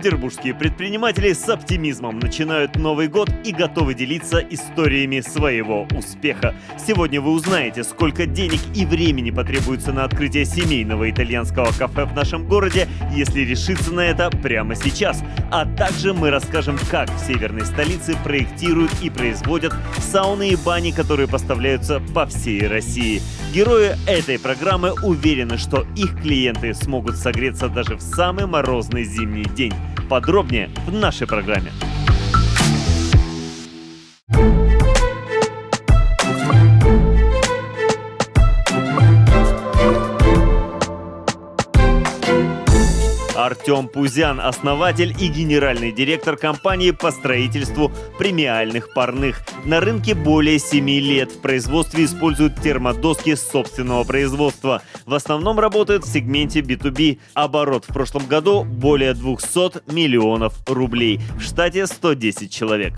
Петербургские предприниматели с оптимизмом начинают Новый год и готовы делиться историями своего успеха. Сегодня вы узнаете, сколько денег и времени потребуется на открытие семейного итальянского кафе в нашем городе, если решиться на это прямо сейчас. А также мы расскажем, как в северной столице проектируют и производят сауны и бани, которые поставляются по всей России. Герои этой программы уверены, что их клиенты смогут согреться даже в самый морозный зимний день. Подробнее в нашей программе. Артем Пузян – основатель и генеральный директор компании по строительству премиальных парных. На рынке более 7 лет. В производстве используют термодоски собственного производства. В основном работает в сегменте B2B. Оборот в прошлом году более 200 миллионов рублей. В штате 110 человек.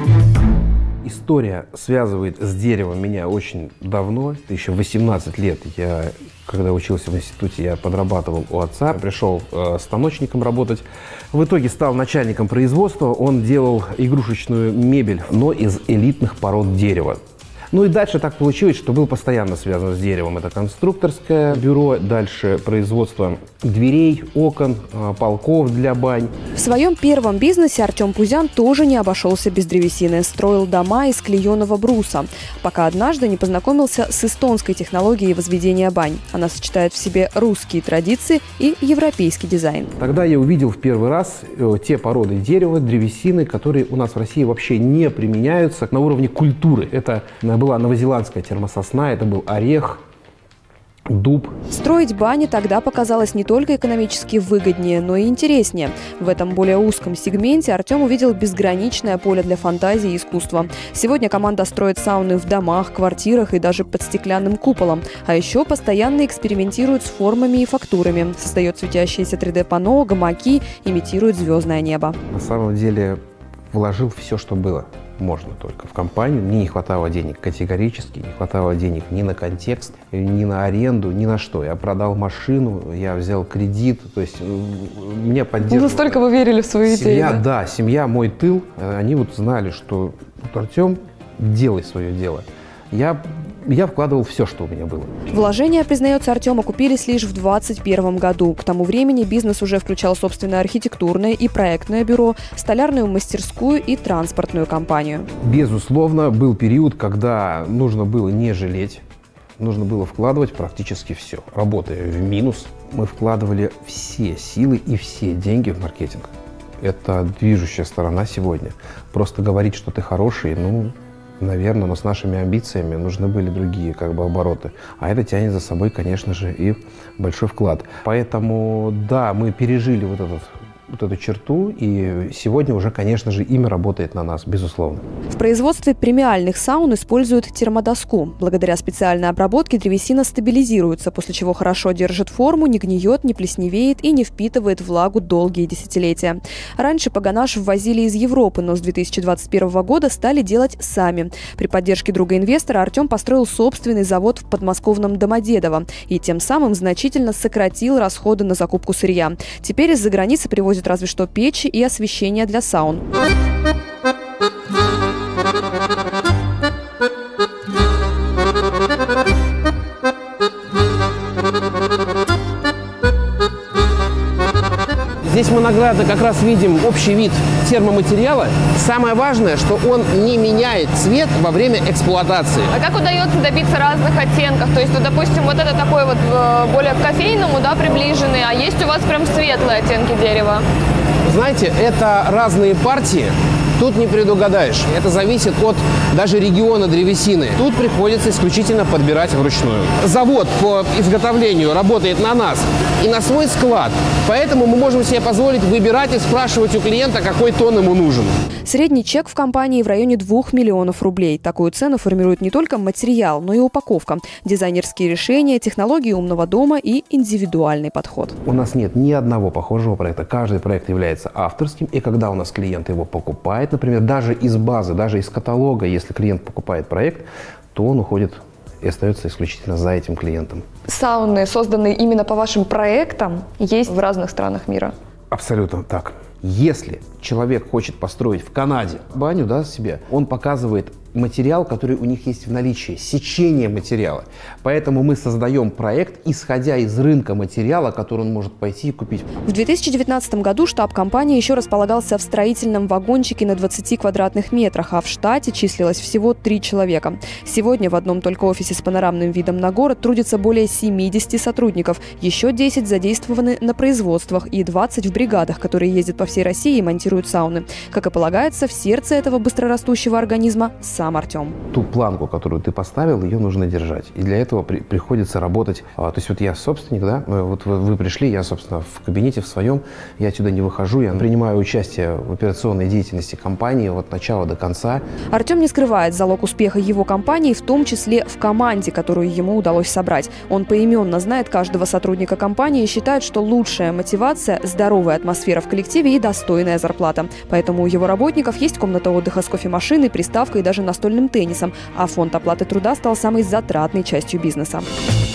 История связывает с деревом меня очень давно. Еще 18 лет когда учился в институте, я подрабатывал у отца. Пришел станочником работать. В итоге стал начальником производства. Он делал игрушечную мебель, но из элитных пород дерева. Ну и дальше так получилось, что был постоянно связан с деревом. Это конструкторское бюро, дальше производство дверей, окон, полков для бань. В своем первом бизнесе Артем Пузян тоже не обошелся без древесины. Строил дома из клееного бруса, пока однажды не познакомился с эстонской технологией возведения бань. Она сочетает в себе русские традиции и европейский дизайн. Тогда я увидел в первый раз те породы дерева, древесины, которые у нас в России вообще не применяются на уровне культуры. Это была новозеландская термососна, это был орех, дуб. Строить бани тогда показалось не только экономически выгоднее, но и интереснее. В этом более узком сегменте Артем увидел безграничное поле для фантазии и искусства. Сегодня команда строит сауны в домах, квартирах и даже под стеклянным куполом. А еще постоянно экспериментирует с формами и фактурами. Создает светящиеся 3D-панно, гамаки, имитирует звездное небо. На самом деле вложил все, что было. Можно только в компанию. Мне не хватало денег категорически, не хватало денег ни на контекст, ни на аренду, ни на что. Я продал машину, я взял кредит, то есть меня поддерживали. Настолько вы верили в свою идею? Да, семья мой тыл. Они вот знали, что Артем, делай свое дело. Я вкладывал все, что у меня было. Вложения, признается Артем, окупились лишь в 2021 году. К тому времени бизнес уже включал собственное архитектурное и проектное бюро, столярную мастерскую и транспортную компанию. Безусловно, был период, когда нужно было не жалеть, нужно было вкладывать практически все. Работая в минус, мы вкладывали все силы и все деньги в маркетинг. Это движущая сторона сегодня. Просто говорить, что ты хороший, наверное, но с нашими амбициями нужны были другие обороты. А это тянет за собой, конечно же, и большой вклад. Поэтому, да, мы пережили вот эту черту, и сегодня уже, конечно же, имя работает на нас, безусловно. В производстве премиальных саун используют термодоску. Благодаря специальной обработке древесина стабилизируется, после чего хорошо держит форму, не гниет, не плесневеет и не впитывает влагу долгие десятилетия. Раньше погонаж ввозили из Европы, но с 2021 года стали делать сами. При поддержке друга-инвестора Артем построил собственный завод в подмосковном Домодедово и тем самым значительно сократил расходы на закупку сырья. Теперь из-за границы привозят разве что печи и освещение для саун. Здесь мы наглядно как раз видим общий вид термоматериала. Самое важное, что он не меняет цвет во время эксплуатации. А как удается добиться разных оттенков? То есть, допустим, вот это такой вот более к кофейному, приближенный, а есть у вас прям светлые оттенки дерева? Знаете, это разные партии. Тут не предугадаешь. Это зависит от даже региона древесины. Тут приходится исключительно подбирать вручную. Завод по изготовлению работает на нас и на свой склад. Поэтому мы можем себе позволить выбирать и спрашивать у клиента, какой тон ему нужен. Средний чек в компании в районе 2 миллионов рублей. Такую цену формирует не только материал, но и упаковка, дизайнерские решения, технологии умного дома и индивидуальный подход. У нас нет ни одного похожего проекта. Каждый проект является авторским. И когда у нас клиент его покупает, например, даже из базы, даже из каталога, если клиент покупает проект, то он уходит и остается исключительно за этим клиентом. Сауны, созданные именно по вашим проектам, есть в разных странах мира? Абсолютно так. Если человек хочет построить в Канаде баню, да, себе, он показывает материал, который у них есть в наличии, сечение материала. Поэтому мы создаем проект, исходя из рынка материала, который он может пойти и купить. В 2019 году штаб компании еще располагался в строительном вагончике на 20 квадратных метрах, а в штате числилось всего 3 человека. Сегодня в одном только офисе с панорамным видом на город трудится более 70 сотрудников. Еще 10 задействованы на производствах и 20 в бригадах, которые ездят по всей России и монтируют сауны. Как и полагается, в сердце этого быстрорастущего организма сам Артем. Ту планку, которую ты поставил, ее нужно держать. И для этого приходится работать. То есть вот я собственник, да, вот вы пришли, я, собственно, в кабинете в своем, я отсюда не выхожу, я принимаю участие в операционной деятельности компании от начала до конца. Артем не скрывает, залог успеха его компании в том числе в команде, которую ему удалось собрать. Он поименно знает каждого сотрудника компании и считает, что лучшая мотивация – здоровая атмосфера в коллективе и достойная зарплата. Поэтому у его работников есть комната отдыха с кофемашиной, приставкой и даже настольным теннисом, а фонд оплаты труда стал самой затратной частью бизнеса.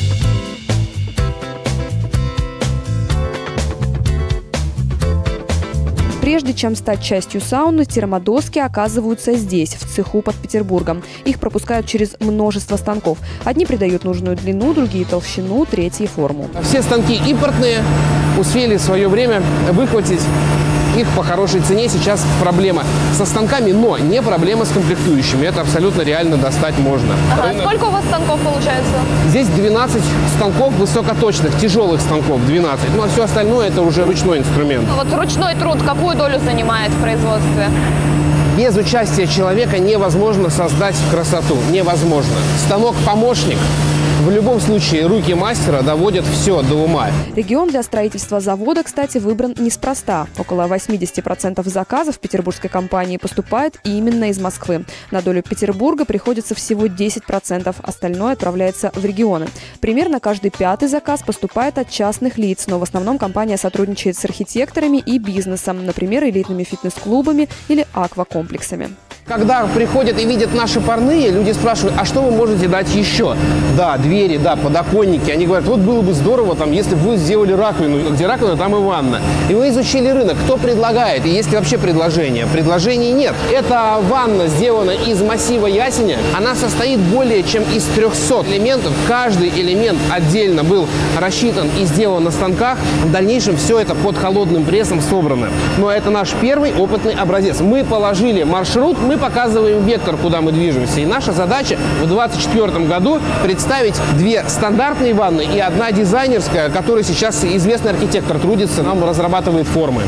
Прежде чем стать частью сауны, термодоски оказываются здесь, в цеху под Петербургом. Их пропускают через множество станков. Одни придают нужную длину, другие – толщину, третьи – форму. Все станки импортные, успели в свое время выхватить их по хорошей цене. Сейчас проблема со станками, но не проблема с комплектующими. Это абсолютно реально достать можно. Ага, сколько у вас станков получается? Здесь 12 станков высокоточных, тяжелых станков 12. Ну а все остальное это уже ручной инструмент. Вот ручной труд какую долю занимает в производстве? Без участия человека невозможно создать красоту. Невозможно. Станок-помощник. В любом случае, руки мастера доводят все до ума. Регион для строительства завода, кстати, выбран неспроста. Около 80% заказов петербургской компании поступает именно из Москвы. На долю Петербурга приходится всего 10%, остальное отправляется в регионы. Примерно каждый 5-й заказ поступает от частных лиц, но в основном компания сотрудничает с архитекторами и бизнесом, например, элитными фитнес-клубами или аквакомплексами. Когда приходят и видят наши парные, люди спрашивают, а что вы можете дать еще? Да, двери, да, подоконники. Они говорят, вот было бы здорово, там, если бы вы сделали раковину. Где раковина, там и ванна. И мы изучили рынок, кто предлагает, и есть ли вообще предложение. Предложений нет. Эта ванна сделана из массива ясеня. Она состоит более чем из 300 элементов. Каждый элемент отдельно был рассчитан и сделан на станках. В дальнейшем все это под холодным прессом собрано. Но это наш первый опытный образец. Мы положили маршрут, мы показываем вектор, куда мы движемся. И наша задача в 2024 году представить 2 стандартные ванны и 1 дизайнерская, которой сейчас известный архитектор трудится, нам разрабатывает формы.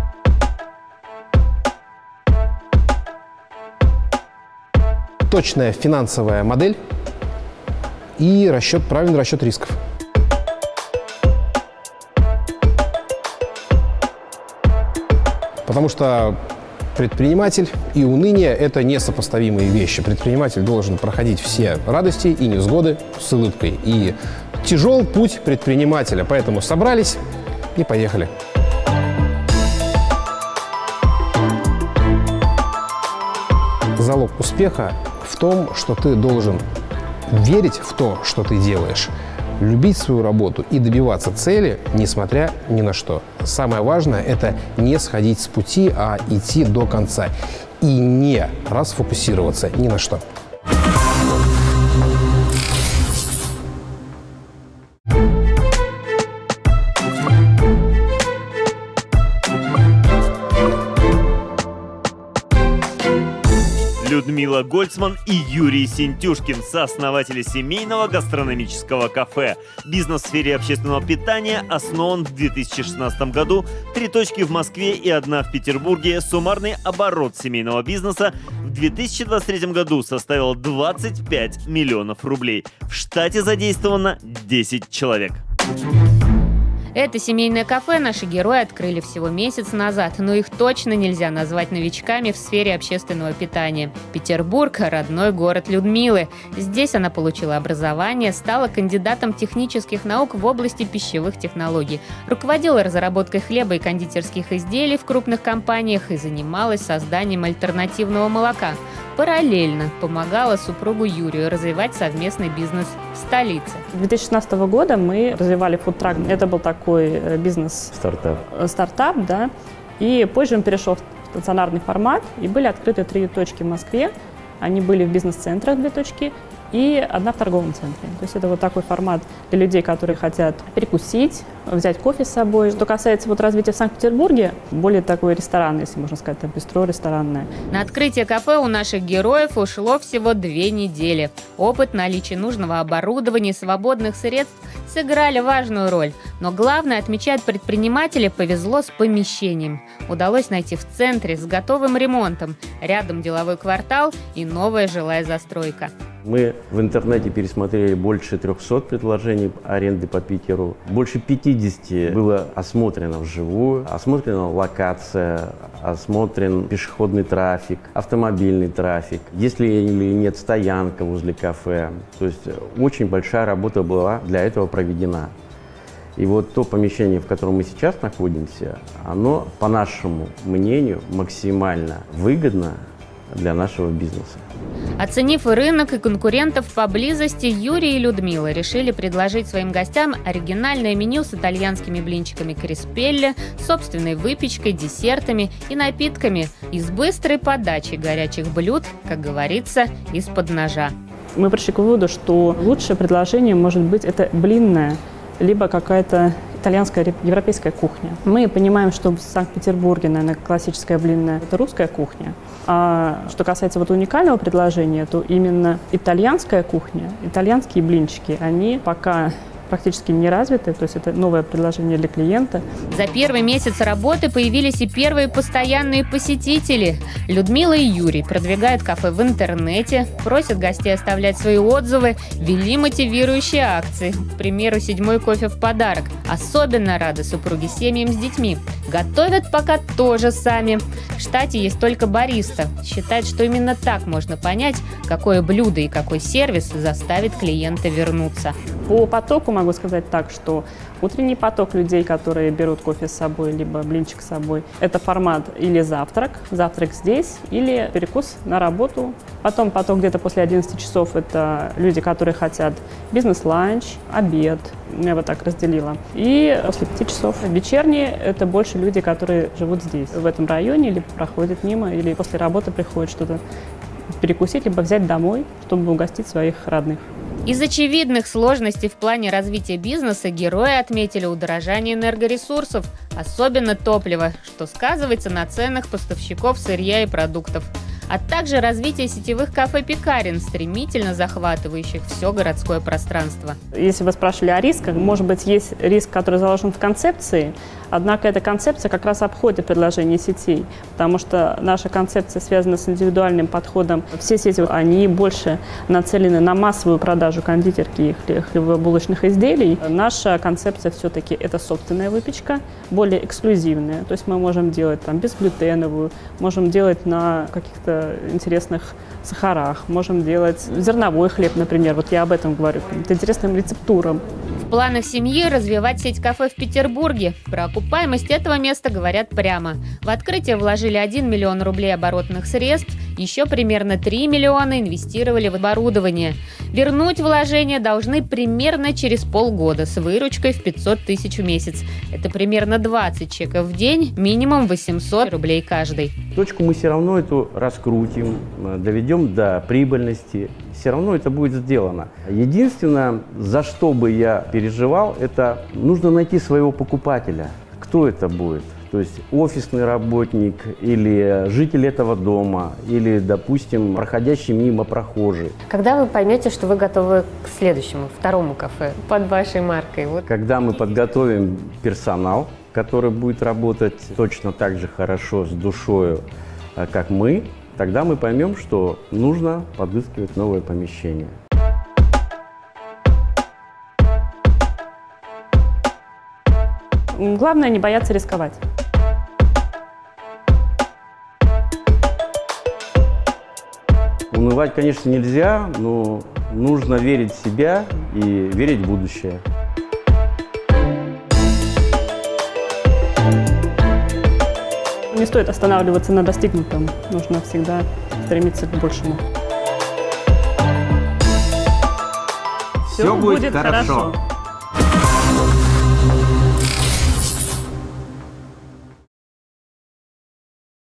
Точная финансовая модель и правильный расчет рисков. Потому что предприниматель и уныние – это несопоставимые вещи. Предприниматель должен проходить все радости и невзгоды с улыбкой. И тяжел путь предпринимателя. Поэтому собрались и поехали. Залог успеха в том, что ты должен верить в то, что ты делаешь, любить свою работу и добиваться цели, несмотря ни на что. Самое важное – это не сходить с пути, а идти до конца. И не расфокусироваться ни на что. Людмила Гольцман и Юрий Синтюшкин, сооснователи семейного гастрономического кафе. Бизнес в сфере общественного питания основан в 2016 году. 3 точки в Москве и 1 в Петербурге. Суммарный оборот семейного бизнеса в 2023 году составил 25 миллионов рублей. В штате задействовано 10 человек. Это семейное кафе наши герои открыли всего месяц назад, но их точно нельзя назвать новичками в сфере общественного питания. Петербург – родной город Людмилы. Здесь она получила образование, стала кандидатом технических наук в области пищевых технологий, руководила разработкой хлеба и кондитерских изделий в крупных компаниях и занималась созданием альтернативного молока. параллельно помогала супругу Юрию развивать совместный бизнес в столице. С 2016 года мы развивали фудтрак. Это был такой бизнес стартап, да. И позже он перешел в стационарный формат, и были открыты 3 точки в Москве. Они были в бизнес-центрах 2 точки и 1 в торговом центре. То есть это вот такой формат для людей, которые хотят перекусить, взять кофе с собой. Что касается вот развития в Санкт-Петербурге, более такой ресторан, если можно сказать, это бистро ресторанное. На открытие кафе у наших героев ушло всего 2 недели. Опыт, наличие нужного оборудования и свободных средств сыграли важную роль. Но главное, отмечают предприниматели, повезло с помещением. Удалось найти в центре с готовым ремонтом. Рядом деловой квартал и новая жилая застройка. Мы в интернете пересмотрели больше 300 предложений аренды по Питеру. Больше 50 было осмотрено вживую. Осмотрена локация, осмотрен пешеходный трафик, автомобильный трафик. Если или нет стоянка возле кафе. То есть очень большая работа была для этого проведена. И вот то помещение, в котором мы сейчас находимся, оно, по нашему мнению, максимально выгодно для нашего бизнеса. Оценив и рынок, и конкурентов поблизости, Юрий и Людмила решили предложить своим гостям оригинальное меню с итальянскими блинчиками криспелле, собственной выпечкой, десертами и напитками и с быстрой подачей горячих блюд, как говорится, из-под ножа. Мы пришли к выводу, что лучшее предложение может быть это блинное, либо какая-то итальянская, европейская кухня. Мы понимаем, что в Санкт-Петербурге, наверное, классическая блинная – это русская кухня. А что касается вот уникального предложения, то именно итальянская кухня, итальянские блинчики, они пока практически не развиты, то есть это новое предложение для клиента. За первый месяц работы появились и первые постоянные посетители. Людмила и Юрий продвигают кафе в интернете, просят гостей оставлять свои отзывы, ввели мотивирующие акции. К примеру, 7-й кофе в подарок. Особенно рады супруги с семьями с детьми. Готовят пока тоже сами. В штате есть только бариста. Считает, что именно так можно понять, какое блюдо и какой сервис заставит клиента вернуться. По потоку могу сказать так, что утренний поток людей, которые берут кофе с собой, либо блинчик с собой, это формат или завтрак здесь, или перекус на работу. Потом поток где-то после 11 часов это люди, которые хотят бизнес-ланч, обед, я вот так разделила. И после 5 часов вечерние это больше люди, которые живут здесь, в этом районе, или проходят мимо, или после работы приходят что-то перекусить, либо взять домой, чтобы угостить своих родных. Из очевидных сложностей в плане развития бизнеса герои отметили удорожание энергоресурсов, особенно топлива, что сказывается на ценах поставщиков сырья и продуктов, а также развитие сетевых кафе-пекарен, стремительно захватывающих все городское пространство. Если вы спрашивали о рисках, может быть, есть риск, который заложен в концепции, однако эта концепция как раз обходит предложение сетей, потому что наша концепция связана с индивидуальным подходом. Все сети, они больше нацелены на массовую продажу кондитерки и хлебобулочных изделий. Наша концепция все-таки это собственная выпечка, более эксклюзивная. То есть мы можем делать там безглютеновую, можем делать на каких-то интересных сахарах, можем делать зерновой хлеб, например. Вот я об этом говорю, с интересным рецептурам. В планах семьи развивать сеть кафе в Петербурге. Про окупаемость этого места говорят прямо. В открытие вложили 1 миллион рублей оборотных средств, еще примерно 3 миллиона инвестировали в оборудование. Вернуть вложения должны примерно через полгода с выручкой в 500 тысяч в месяц. Это примерно 20 чеков в день, минимум 800 рублей каждый. Точку мы все равно эту раскрутим, доведем до прибыльности. Все равно это будет сделано. Единственное, за что бы я переживал, это нужно найти своего покупателя. Кто это будет? То есть офисный работник или житель этого дома, или, допустим, проходящий мимо прохожий. Когда вы поймете, что вы готовы к следующему, второму кафе под вашей маркой? Вот. Когда мы подготовим персонал, который будет работать точно так же хорошо, с душою, как мы, тогда мы поймем, что нужно подыскивать новое помещение. Главное не бояться рисковать. Унывать, конечно, нельзя, но нужно верить в себя и верить в будущее. Не стоит останавливаться на достигнутом, нужно всегда стремиться к большему. Все будет хорошо.